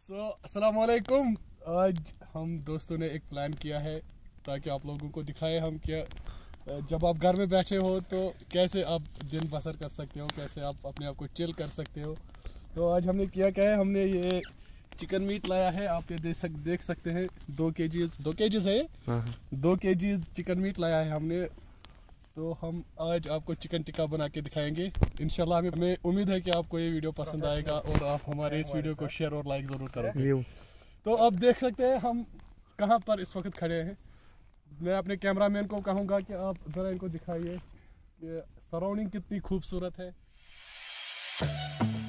अस्सलाम वालेकुम। आज हम दोस्तों ने एक प्लान किया है ताकि आप लोगों को दिखाए हम क्या जब आप घर में बैठे हो तो कैसे आप दिन बसर कर सकते हो, कैसे आप अपने आप को चिल कर सकते हो। तो आज हमने क्या है, हमने ये चिकन मीट लाया है। आप ये देख सकते हैं 2 केजीज है। 2 केजीज चिकन मीट लाया है हमने। तो हम आज आपको चिकन टिक्का बना के दिखाएंगे इंशाल्लाह। हमें उम्मीद है कि आपको ये वीडियो पसंद आएगा और आप हमारे इस वीडियो को शेयर और लाइक ज़रूर करोगे। तो आप देख सकते हैं हम कहाँ पर इस वक्त खड़े हैं। मैं अपने कैमरामैन को कहूँगा कि आप ज़रा इनको दिखाइए कि सराउंडिंग कितनी खूबसूरत है।